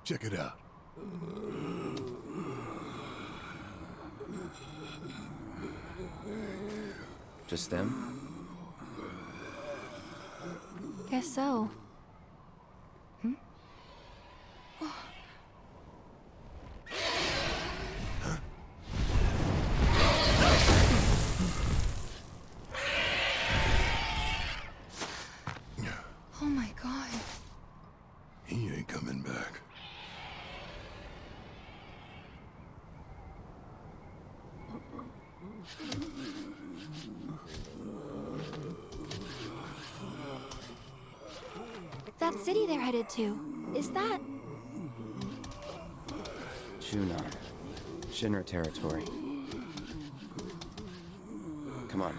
Check it out. Just them? Guess so. Oh my god. He ain't coming back. That city they're headed to, is that... Chunar. Shinra territory. Come on.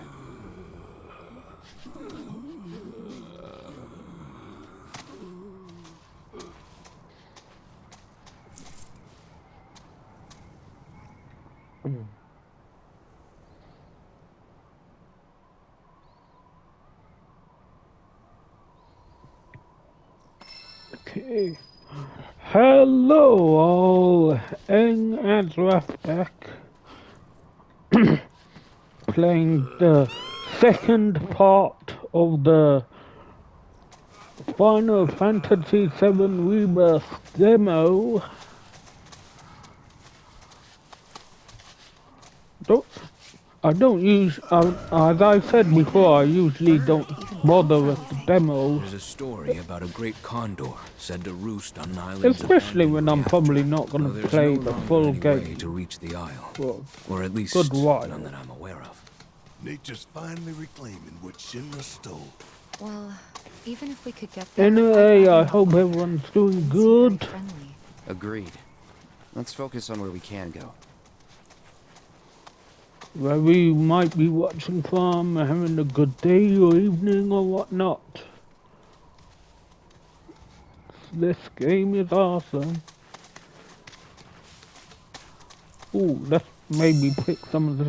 Okay. Hello all, Eng and back playing the second part of the Final Fantasy VII Rebirth demo. As I said before, I usually don't bother with the demos. There's a story about a great condor said to roost on an island. Especially when I'm probably not going to play the full game. To reach the isle, Well, or at least good while. none that I'm aware of. Nature's finally reclaiming what Shinra stole. Well, even if we could get there... Anyway, I hope everyone's doing good. Agreed. Let's focus on where we can go. Where we might be watching from, having a good day or evening or whatnot. This game is awesome. Ooh, let's maybe pick some of this.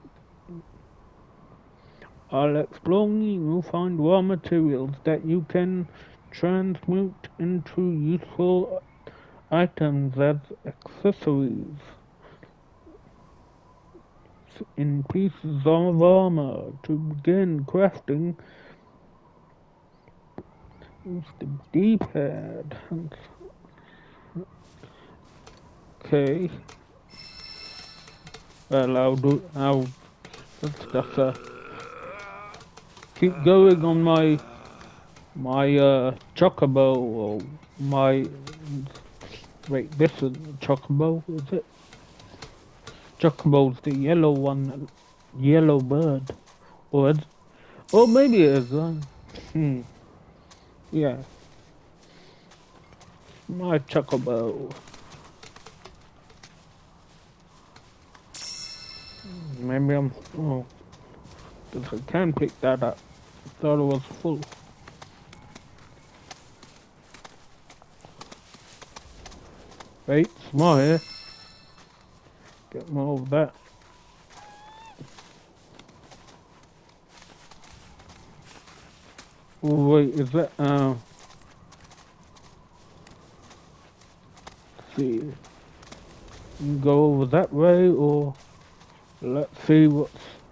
While exploring, you'll find raw materials that you can transmute into useful items as accessories. In pieces of armor. To begin crafting, use the D-pad. Okay. Well, I'll just keep going on my Chocobo, or my, wait, this is Chocobo, is it? Chocobo's the yellow one, yellow bird, or maybe it is. Yeah, my Chocobo. Maybe I'm. Oh, because I can pick that up. I thought it was full. Wait, some more here. Get more of that. Oh, wait, is that, let's see. You can go over that way, or let's see what's,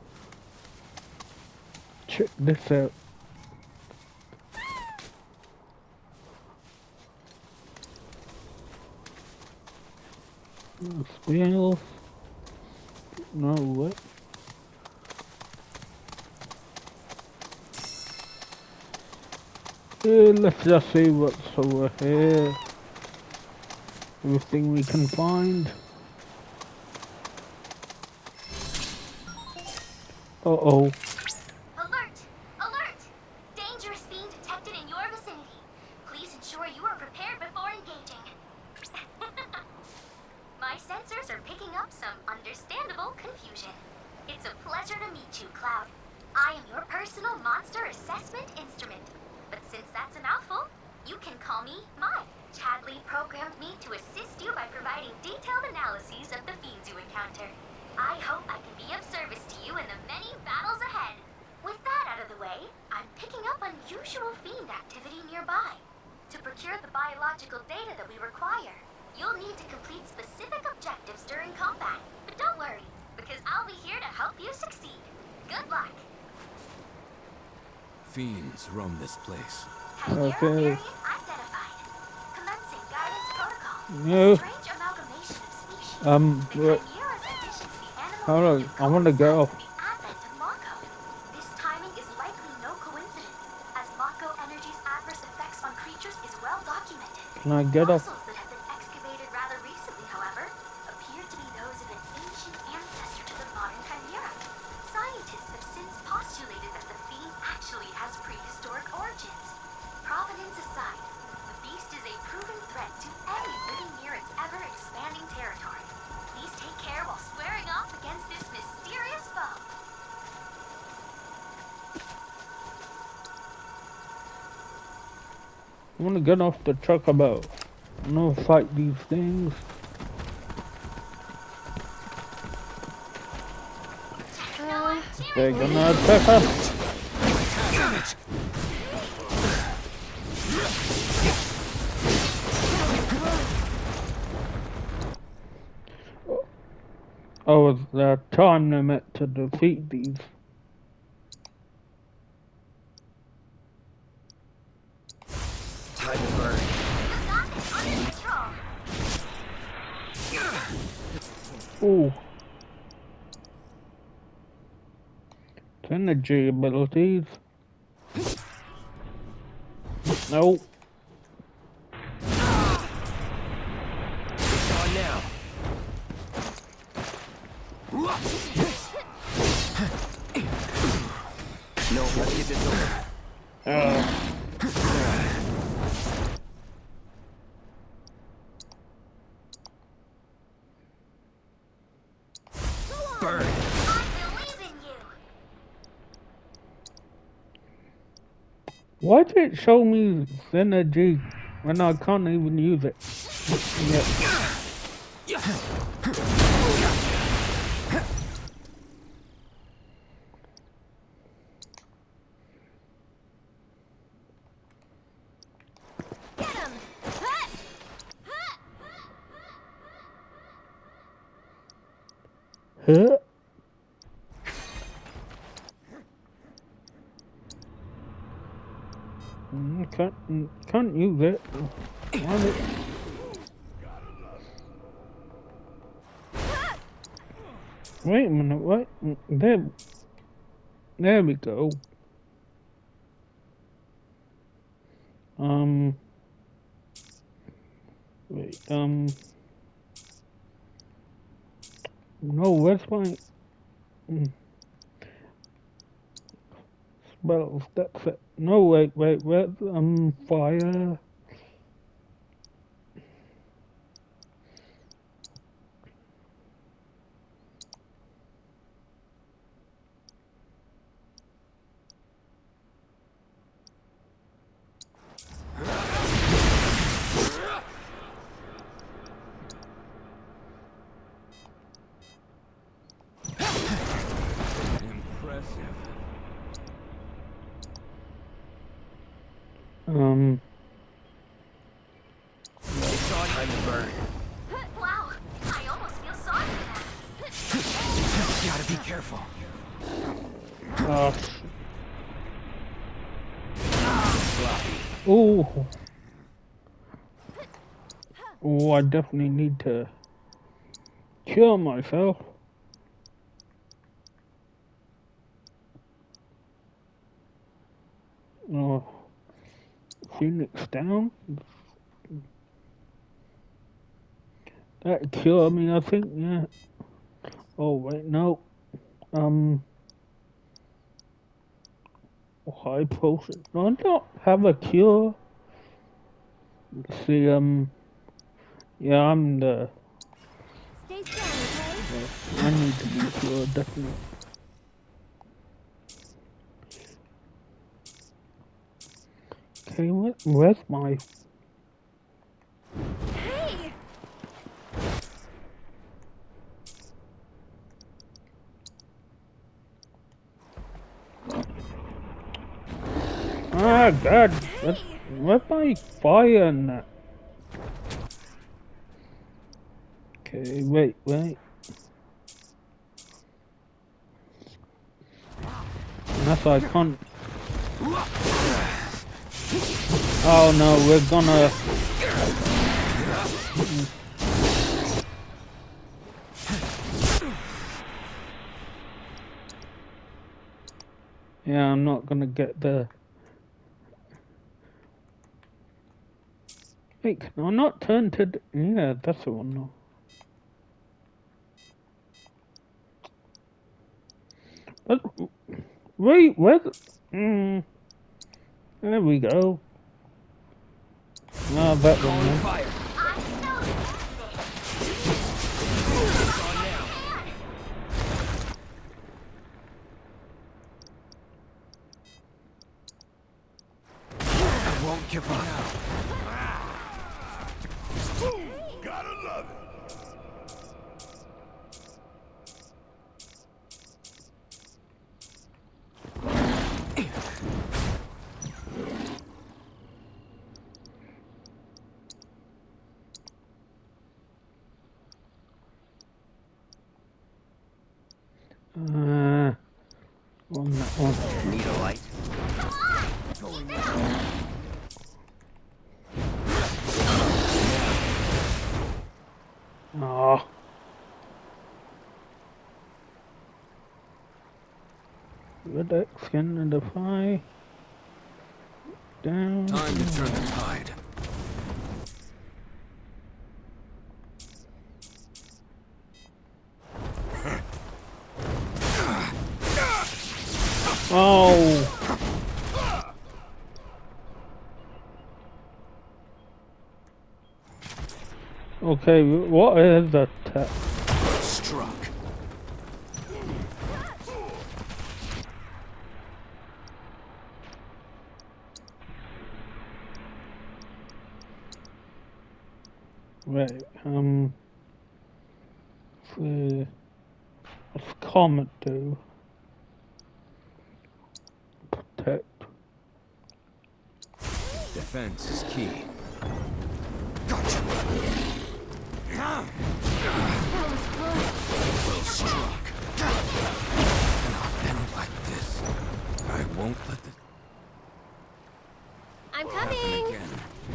check this out. Spells. No, what? Let's just see what's over here. Everything we can find. Uh-oh. Alert! Alert! Dangerous being detected in your vicinity. Please ensure you are prepared before engaging. My sensors are picking up some understandable confusion. It's a pleasure to meet you, Cloud. I am your personal monster assessment instrument. But since that's a mouthful, you can call me Mai. Chadley programmed me to assist you by providing detailed analyses of the fiends you encounter. I hope I can be of service to you in the many battles ahead. With that out of the way, I'm picking up unusual fiend activity nearby. To procure the biological data that we require, You'll need to complete specific objectives during combat. But don't worry, because I'll be here to help you succeed. Good luck. Fiends roam this place. Okay. Identified. Commencing guidance protocol. No. Strange amalgamation of species. What? Chimera's addition to the animal Hold on, I want to go. the advent of mako. This timing is likely no coincidence, as mako energy's adverse effects on creatures is well documented. Can I get off? Fossils that have been excavated rather recently, however, appear to be those of an ancient ancestor to the modern chimera. Scientists have since postulated that the fiend actually has prehistoric origins. Provenance aside, the beast is a proven threat to any living near its ever-expanding territory. Please take care while squaring off against this mysterious foe. I want to get off the Chocobo. I want to fight these things. They're gonna attack us. Oh, is there a time limit to defeat these? Time to burn. You got this under control. Ooh. Energy abilities. Nope. It's on now. No, let's get this over. Burn. I believe in you. Why did it show me synergy when I can't even use it? Get him. Huh? Can't use it. Want it. Wait a minute, what? There we go. Wait, no, where's my spells? That's it. No, wait, where's fire? Impressive. It's on. Time to burn. Wow, I almost feel sorry for that. Gotta be careful. Ooh. Oh, I definitely need to kill myself. Oh, Phoenix down. That killed me, I think. Yeah. Oh wait, no. High potion. No, I don't have a cure. Let's see. Yeah, I'm the. Stay strong, okay? I need to be cured, definitely. Okay, where's my... Hey! Ah, God! Where's my fire in that? Okay, wait. Unless I can't. Oh no, we're gonna. Yeah, I'm not gonna get the. Wait, can I not turn to? Yeah, that's the one. No. But wait, where? There we go. Ah, that one. No. Fire. I won't give up. Gotta love it. On that one. Need a light? Oh. Red X skin and the fly. Down. Time to turn the tide. Oh. Okay, what is that? Struck. Right, what's Comet do? Protect. Defense is key. Well struck. Cannot end like this. I won't let the I'm happen coming. again.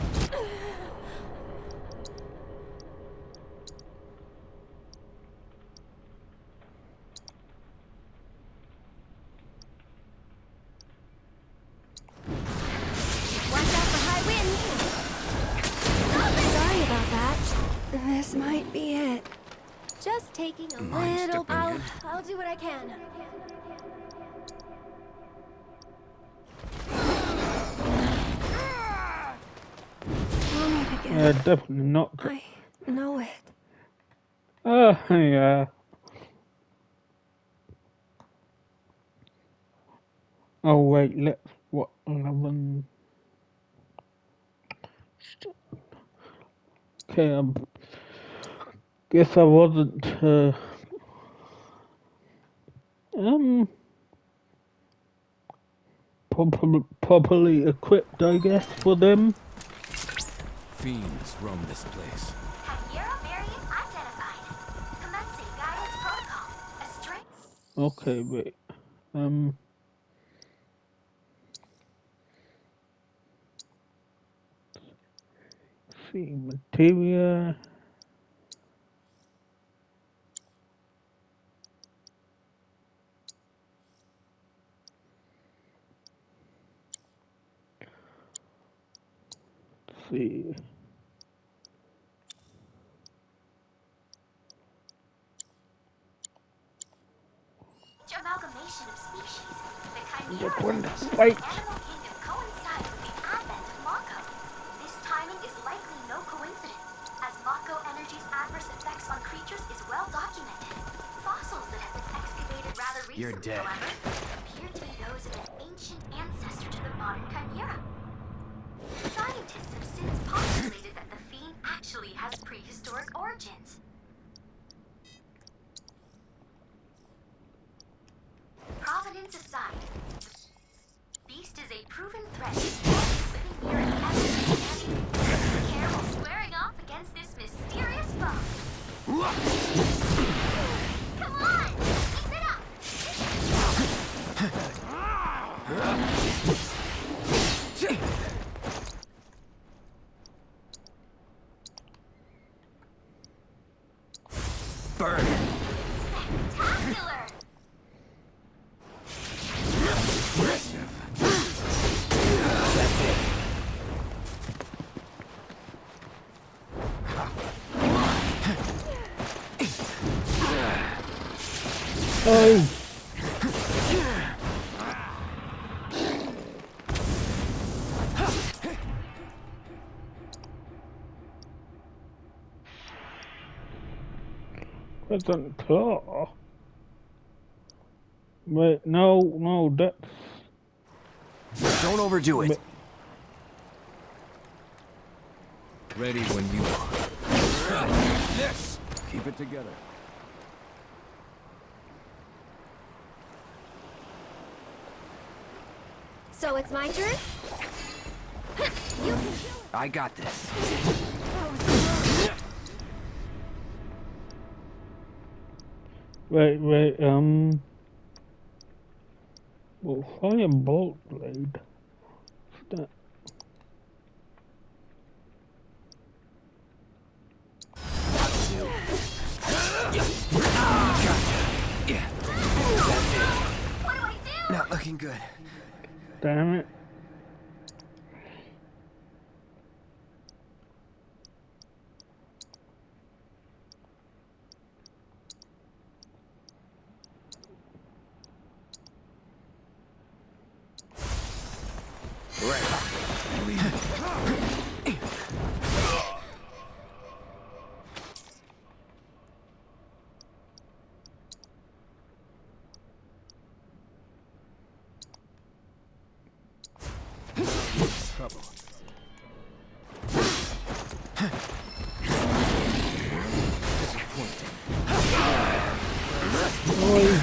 Watch out for high winds. Sorry about that. This might be it. Just taking a Mind little. stepping in? I'll do what I can. We'll meet again. Yeah, definitely not. I know it. Yeah. Oh wait, let's what 11. Okay, guess I wasn't properly equipped, I guess, for them. Fiends roam this place. Chimera variant identified. Commencing guidance protocol. A string. Okay, wait. See material. See. Amalgamation of species. The chimera Look when the and the fight. animal kingdom coincide with the advent of mako. This timing is likely no coincidence, as mako energy's adverse effects on creatures is well documented. Fossils that have been excavated rather recently, You're dead. however, appear to be those of an ancient ancestor to the modern chimera. Scientists have since postulated that the fiend actually has prehistoric origins. Providence aside, the beast is a proven threat to living near an ever-expanding. Careful squaring off against this mysterious foe. burn. Spectacular! Impressive. Oi! Present claw. Wait, no, that's... Don't overdo it. Ready when you are. This! Keep it together. So it's my turn? You can do it. I got this. Wait, well, fire bolt blade. What's that? What do I do? Not looking good. Damn it. Trouble. Disappointing. Oi.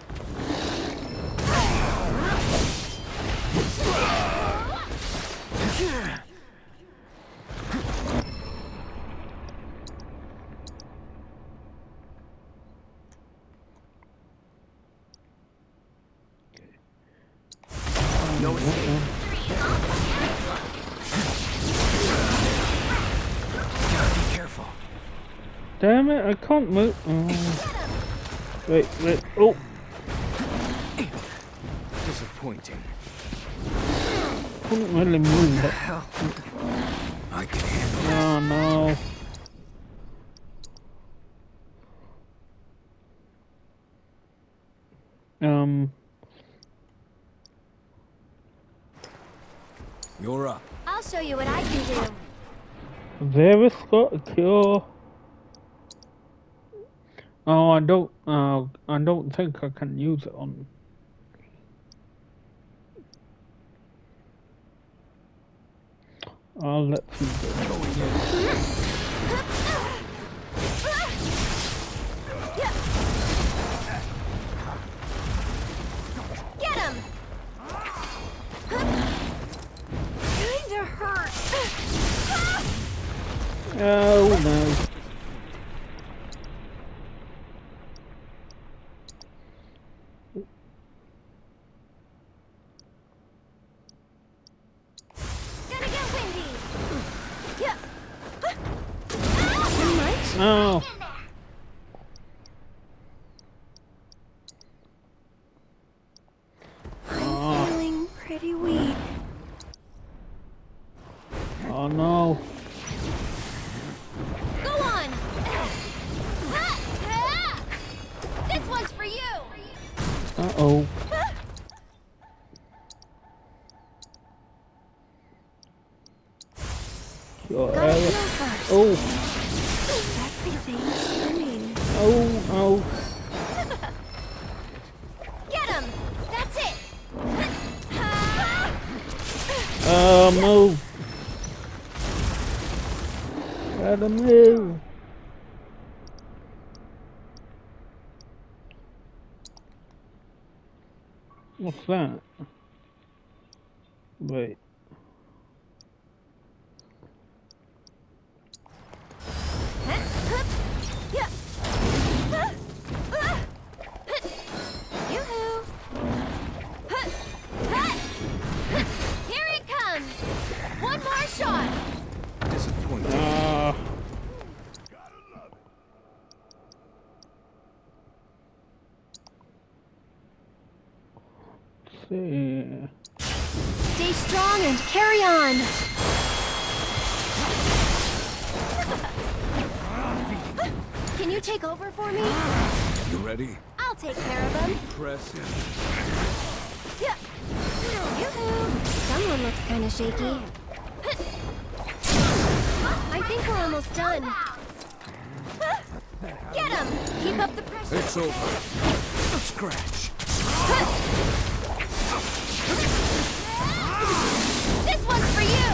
No escape. Gotta be careful. Damn it, I can't move. Oh. Wait, oh. Disappointing. Couldn't really move. Hell. I can handle it. Oh no. You're up. I'll show you what I can do. Varus got a cure. Oh, I don't think I can use it on. I'll let you go. Get him! Kinda hurt. Oh no. Gonna get windy. Yeah. Oh. I'm feeling pretty weak. Oh no. Go on. This one's for you. Uh-oh. Your Gotta area. heal first. Oh, Everything's swimming. oh. Get him. That's it. Move. Gotta move. What's that? Wait. Yoo-hoo. Here it comes. One more shot. Disappointing. see. Stay strong and carry on. Can you take over for me? You ready? I'll take care of him. Press in. Yeah. Yoo-hoo. Someone looks kind of shaky. I think we're almost done. Get him! Keep up the pressure. It's over. A scratch. This one's for you!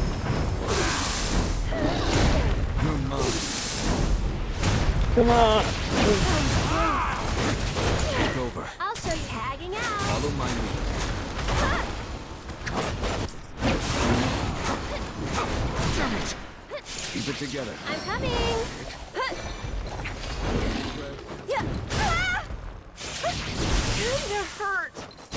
You're mine. Come on. Take over. I'll show you tagging out. Follow my lead. Damn it! Keep it together. I'm coming. Yeah. Kinda hurt.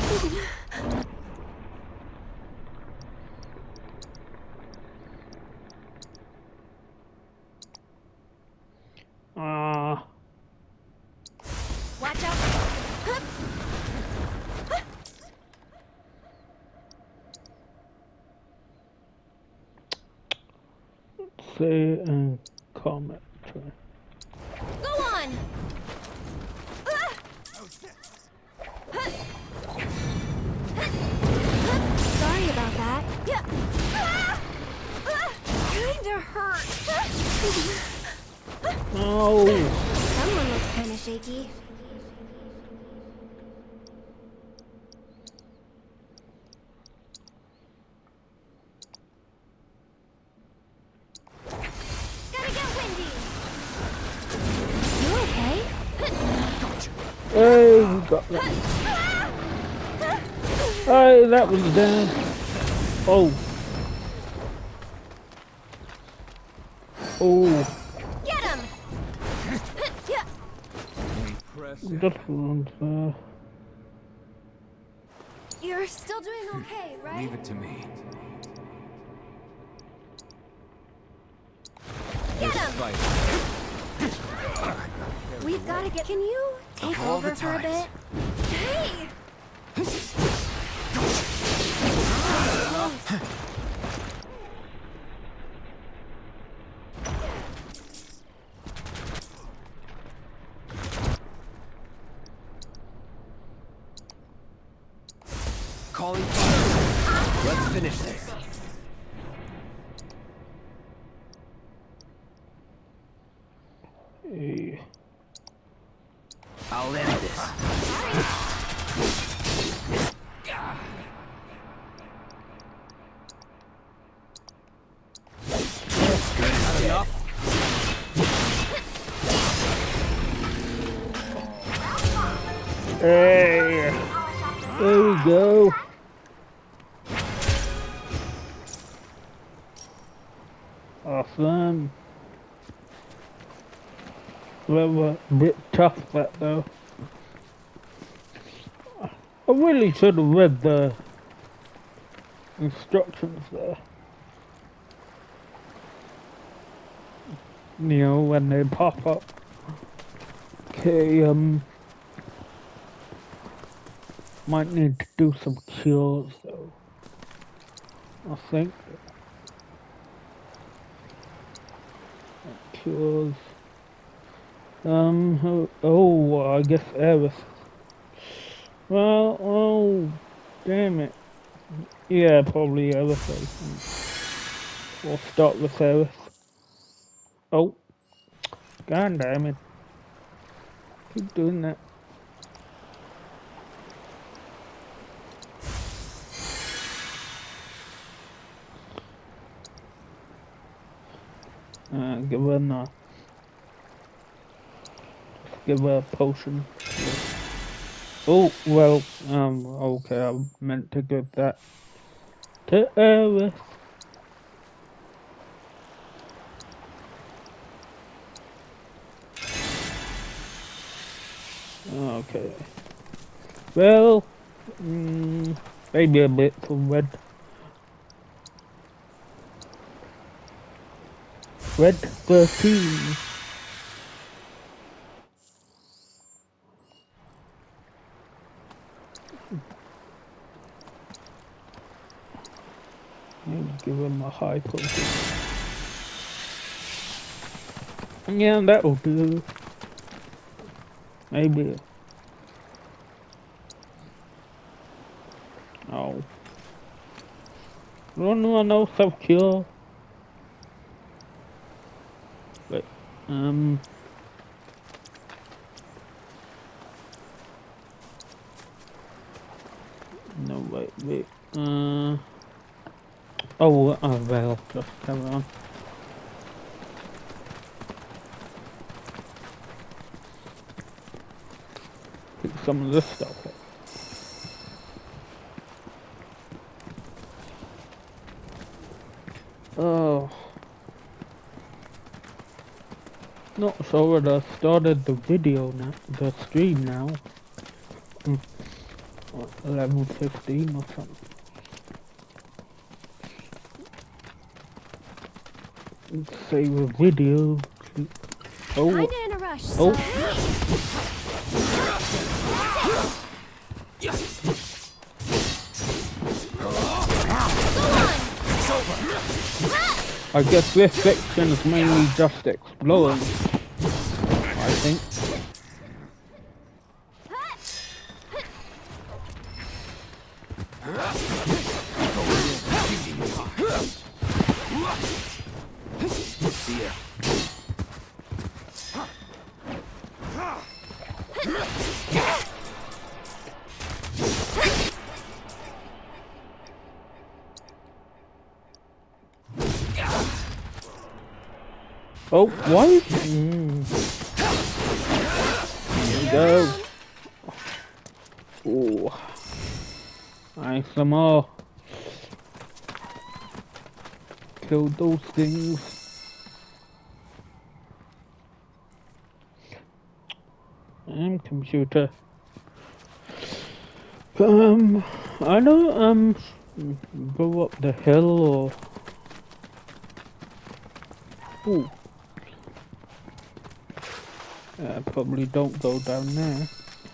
Watch out. Say and comment. Go on. Sorry about that. Kinda hurt. Oh. Someone looks kinda shaky. Gotta get windy. You okay? Hey, we got that. Hey, that was down. Oh. Oh. Get him. Press in. That one's You're still doing okay, right? Leave it to me. Get This him. fight. We've got to get. Can you take all over the for a bit? times. Hey! Calling fire. Let's finish this. hey. I'll end this. Not enough. Hey. There we go. Awesome. Well, a bit tough that though. I really should have read the instructions there. You know, when they pop up. Okay, might need to do some cures though. I think. Cures. Oh, I guess Eris. Well, oh, damn it. Yeah, probably Eris. We'll start with Eris. Oh, god damn it. Keep doing that. Give her a give her a potion. Oh, well, okay, I meant to give that to Eris. Okay. Well, maybe a bit for red. Red 13. give him a high potion. Yeah, that'll do. Maybe. Oh. No, self-cure. Wait, no, wait, oh, well, just carry on. Pick some of this stuff up. Oh. Not sure that I started the video now, the stream now. Level 15 or something. Let's save a video. Oh. Kinda in a rush, Oh. I guess this section is mainly just exploring, I think. Oh, what? Here we go. Oh, nice, some more. Kill those things. And computer. I don't go up the hill or. Ooh. Probably don't go down there.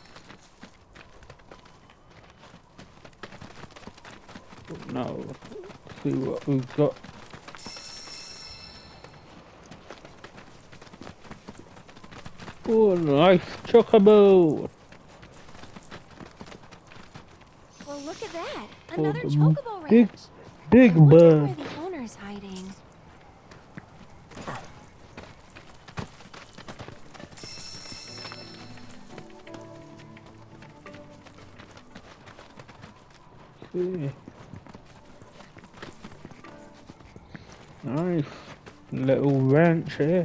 No. Let's see what we've got. Oh, nice Chocobo! Well, look at that. Another the Chocobo big, ranch. big I wonder bird. where the owner's hiding. Yeah. Nice little ranch here.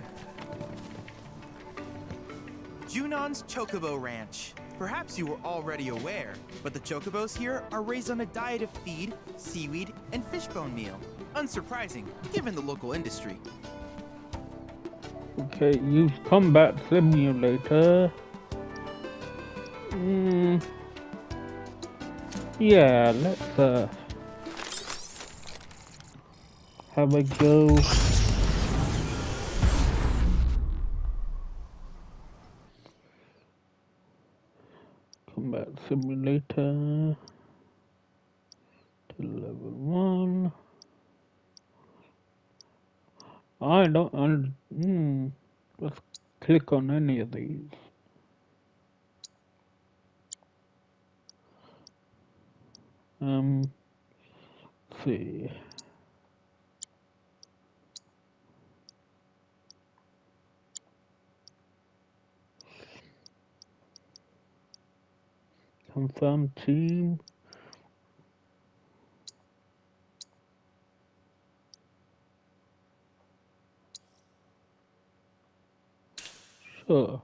Junon's Chocobo Ranch. Perhaps you were already aware, but the Chocobos here are raised on a diet of feed, seaweed, and fishbone meal. Unsurprising, given the local industry. Okay, use combat simulator. Yeah, let's have a go. Combat simulator to level 1. I don't. Let's click on any of these. Let's see. Confirm team. Sure.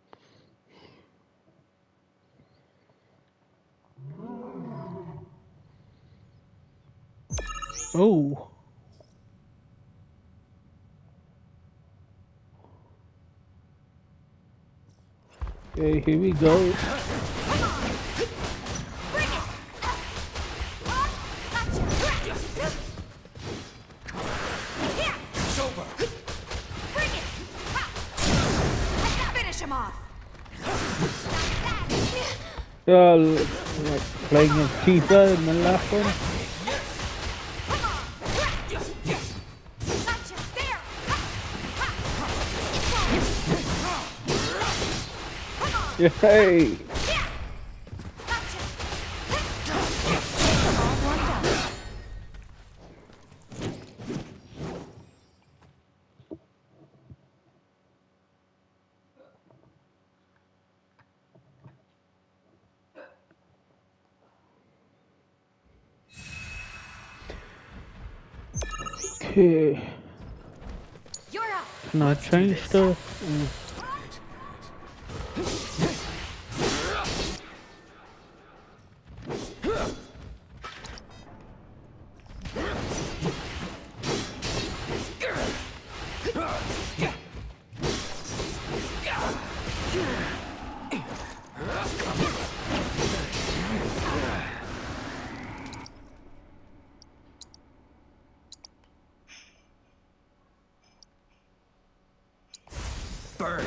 Oh. Okay, here we go. Like playing as Tifa in the last one. Yay! Okay. You're up. Can I change stuff? Burn.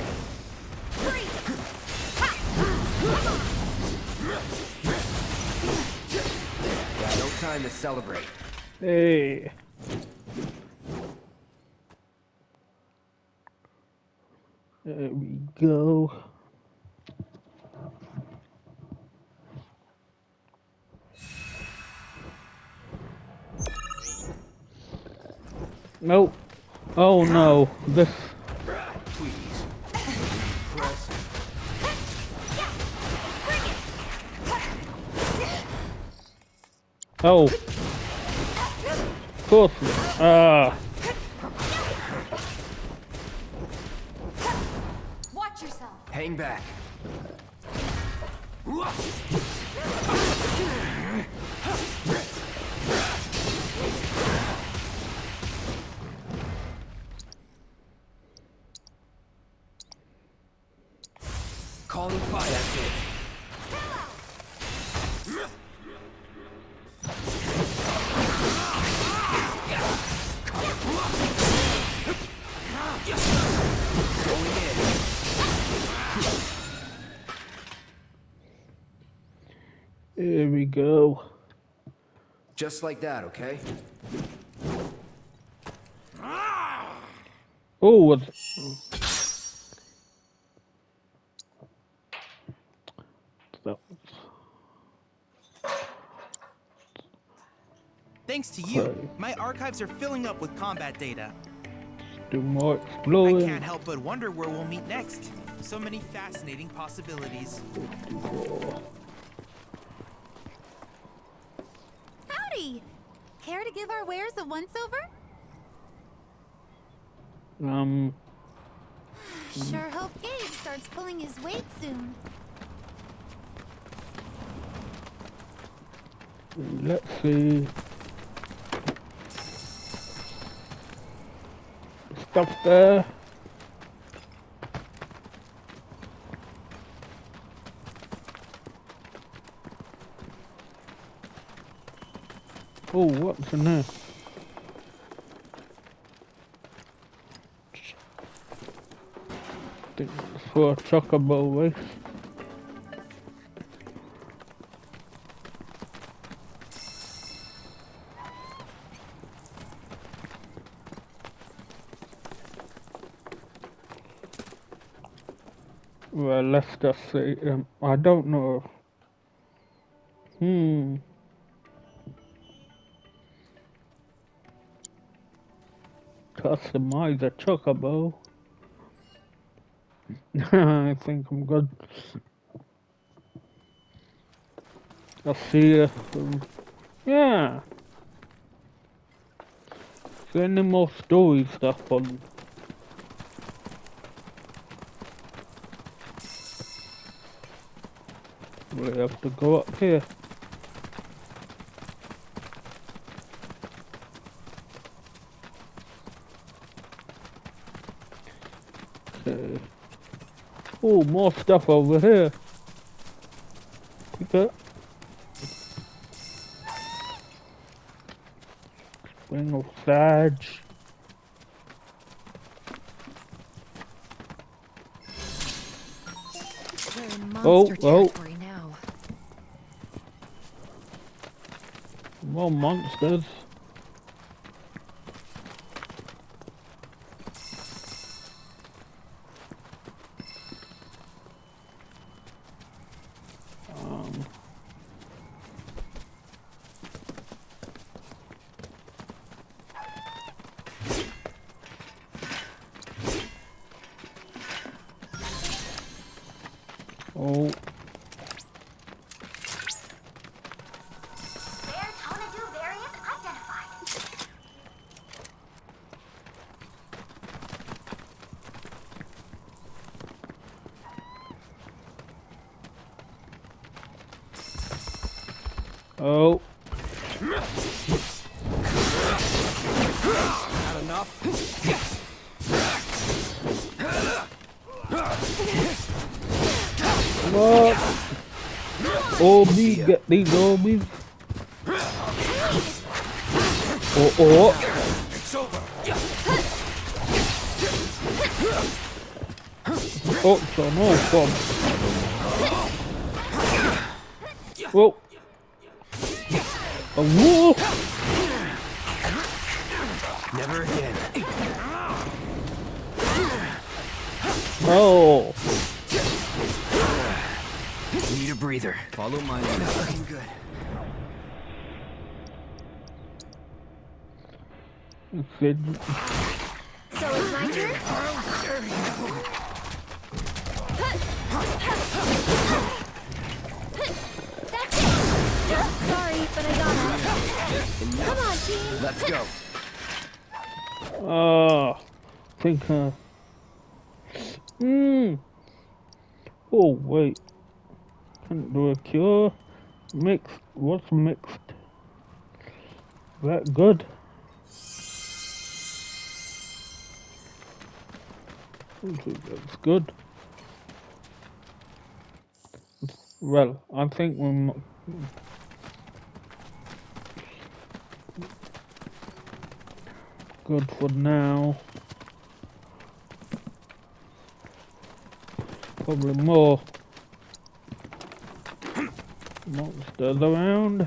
Got no time to celebrate. Hey. There we go. Nope. Oh no. This. Please. Press. Oh. Of course. Ah. Watch yourself. Hang back. Calling fire. That's it. Going in. Here we go. Just like that, okay? Oh, what's... That was... Thanks to you, Okay. my archives are filling up with combat data. Do more I exploring. can't help but wonder where we'll meet next. So many fascinating possibilities. Howdy. Care to give our wares a once-over? Sure hope Gabe starts pulling his weight soon. Let's see. Stuff there. Oh, what's in there? I think it's for a Chocobo waste. Well, let's just see. I don't know. Customize a Chocobo. I think I'm good. I'll see if, yeah. Is there any more story stuff on? We have to go up here. Okay. Oh, more stuff over here. Okay. Spring of Sage. We're in Oh, monster oh. territory now. More monsters. Oh, Rare Tonadu variant identified. oh. Not enough? What? Orby, get these Orbies. Oh. It's over. Oh, so no fun. Whoa. A wolf. Never again. Oh. Need a breather. Follow my lead. Not looking good. So it's my turn? That's it! Sorry, but I got it. Come on, team! Let's go. Think, Oh, wait. Can't do a cure. Mixed. What's mixed? That good? That's good. Well, I think we're good for now. Probably more monsters around.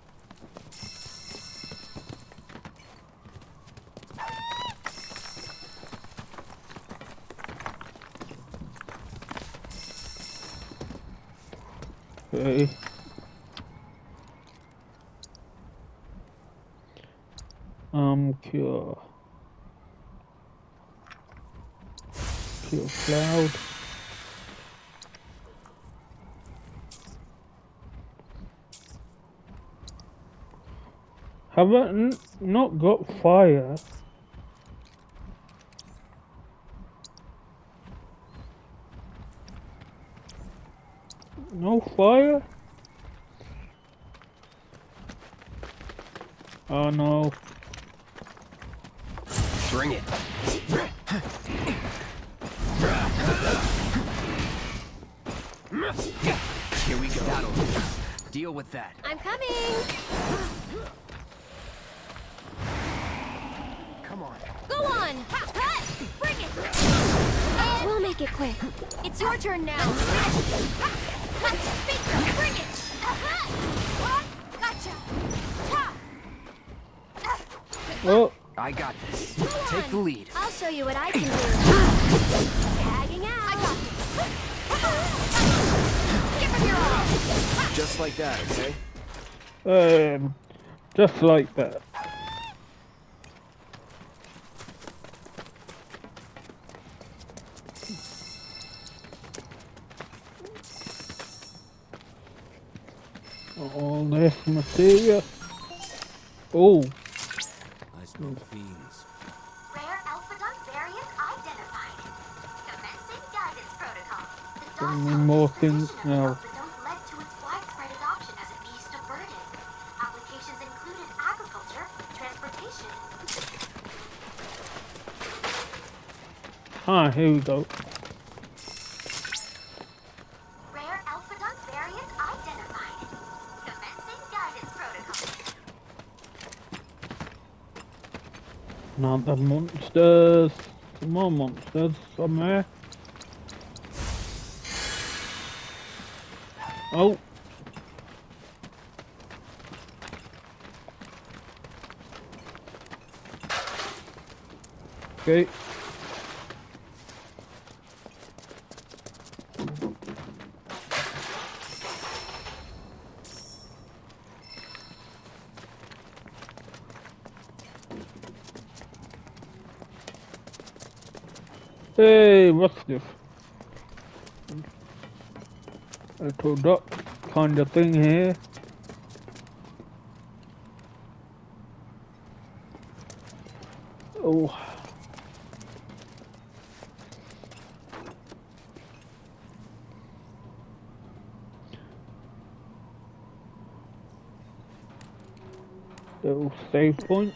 Okay. Cure cloud. Have I not got fire? No fire? Oh no. Bring it. Here we go. That'll do. Deal with that. I'm coming! Come on. Go on! Bring it! We'll make it quick. It's your turn now. Bring it! Gotcha! Oh, I got this. Go Take on. the lead. I'll show you what I can do. Tagging out. I got this. Give him your all. Just like that, okay? just like that. All this material. Oh. I smell fiends. Rare Alpha-Dunk variant identified. Commencing guidance protocol. The Give me docile more disposition things of now. Alpha-Dunk led to its widespread adoption as a beast of burden. Applications included agriculture, transportation. Ah, here we go. Rare Alpha-Dunk variant identified. Commencing guidance protocol. Not the monsters. Some more monsters somewhere. Oh. Okay. Hey, what's this? little duck kind of thing here. Oh. Little save point.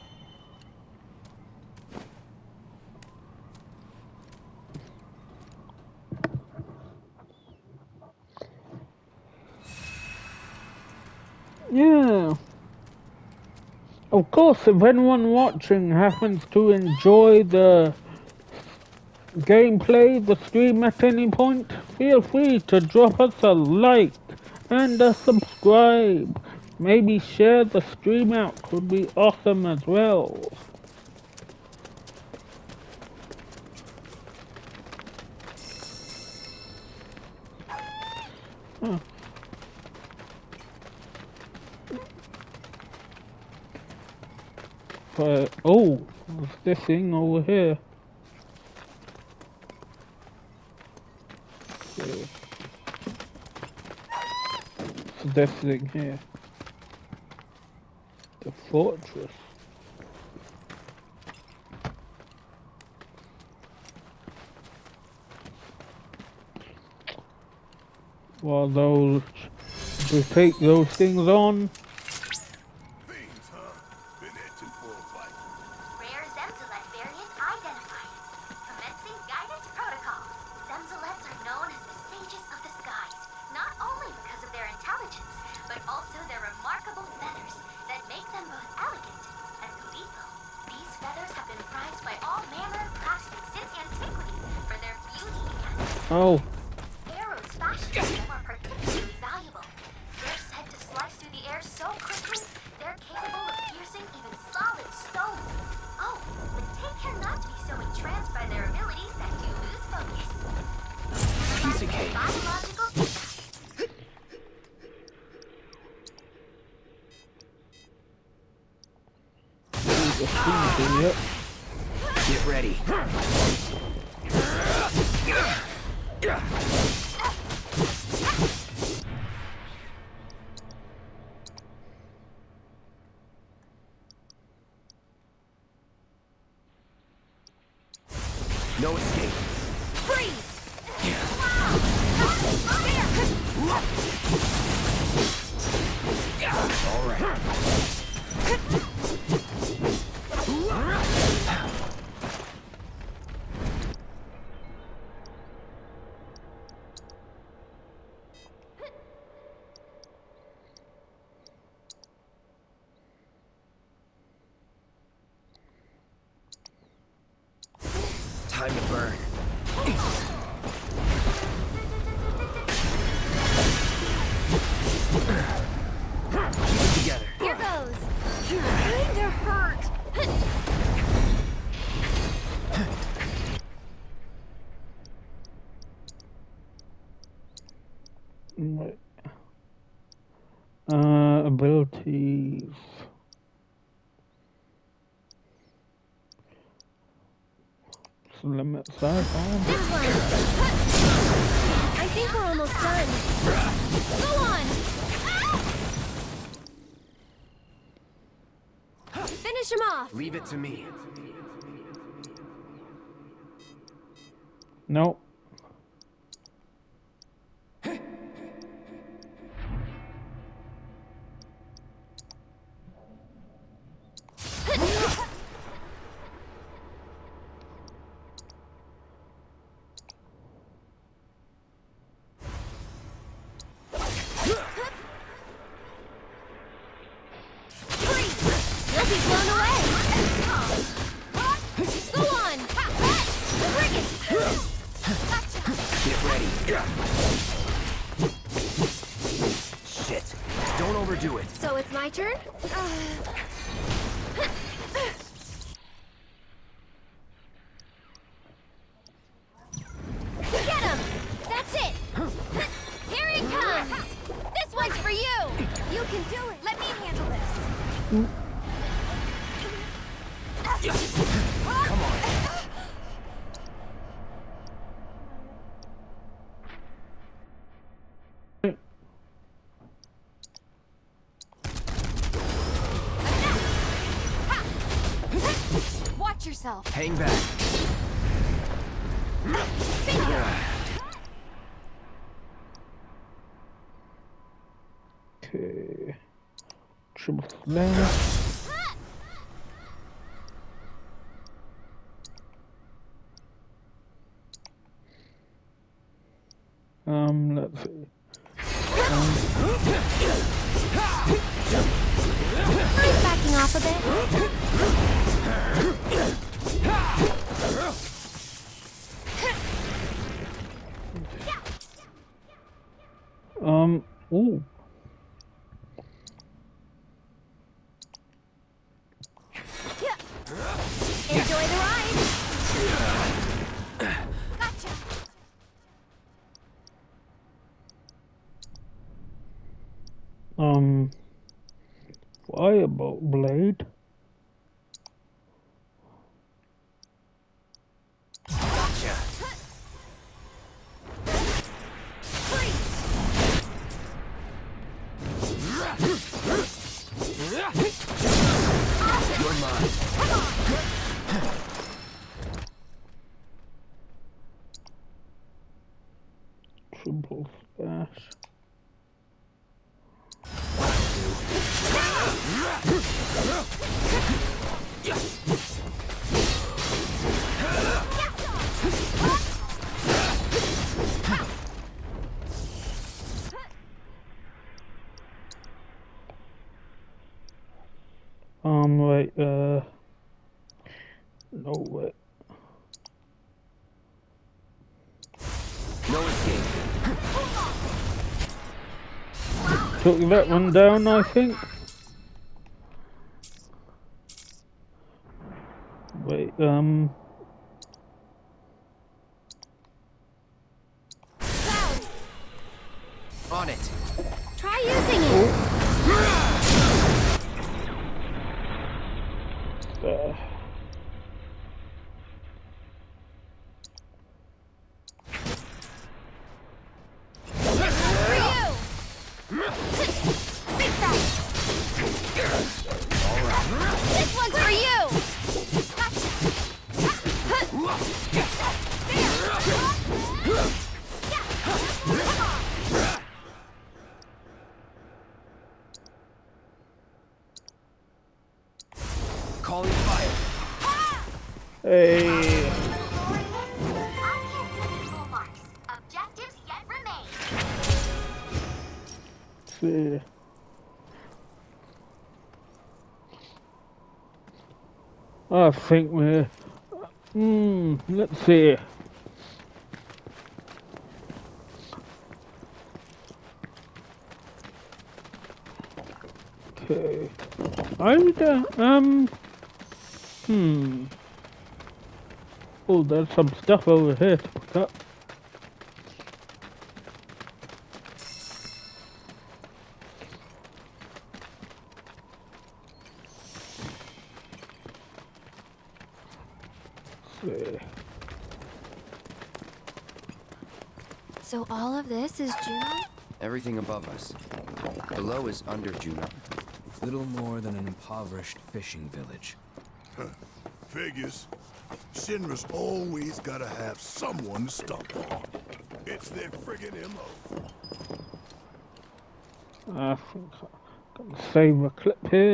Yeah. Of course, if anyone watching happens to enjoy the gameplay, the stream at any point, feel free to drop us a like and a subscribe. Maybe share the stream out would be awesome as well. Huh. Oh, what's this thing over here? Okay. So this thing here. The fortress. Well, those, we take those things on. Things, huh? Been itching for a fight. Rare Zemzalet variant identified. Commencing guidance protocol. Zemzalets are known as the sages of the skies, not only because of their intelligence, but also their remarkable feathers that make them both elegant and lethal. These feathers have been prized by all manner of craftsmen since antiquity for their beauty and Oh. arrows fashioned from them are particularly valuable. They're said to slice through the air so quickly, they're capable of piercing even solid stone. Oh, but take care not to be so entranced by their abilities that you lose focus. Piece of cake. Biological Yep. Get ready. No escape. Freeze! All right. Time to burn. Keep it together. Here goes. You're kinda hurt. Right. Abilities. Limit size on. This one. I think we're almost done. Go on. Finish him off. Leave it to me. Nope. You'll be blown away. Go on. Bring it. Get ready. Shit. Don't overdo it. So it's my turn? Get him! That's it! Here he comes! This one's for you! You can do it! Let me handle this! Come on. yourself. Hang back. Okay. Triple slash. Let's see. I'm backing off a bit. Ooh. Enjoy the ride. Gotcha. Firebolt blade. Gotcha. You're mine. Triple slash. Wait, no, wait. No escape. Took that one down, I think. Wait, Cloud. On it. Try using it. This one's for you! Calling fire. hey. I can't see full marks. Objectives yet remain. See. I think we're. Let's see. Okay. Oh, there's some stuff over here to pick up. See. So all of this is Juno? Everything above us. Below is under Juno. Little more than an impoverished fishing village. Figures. Shinra's always gotta have someone to stomp on. It's their friggin' MO. I think I'm gonna save a clip here.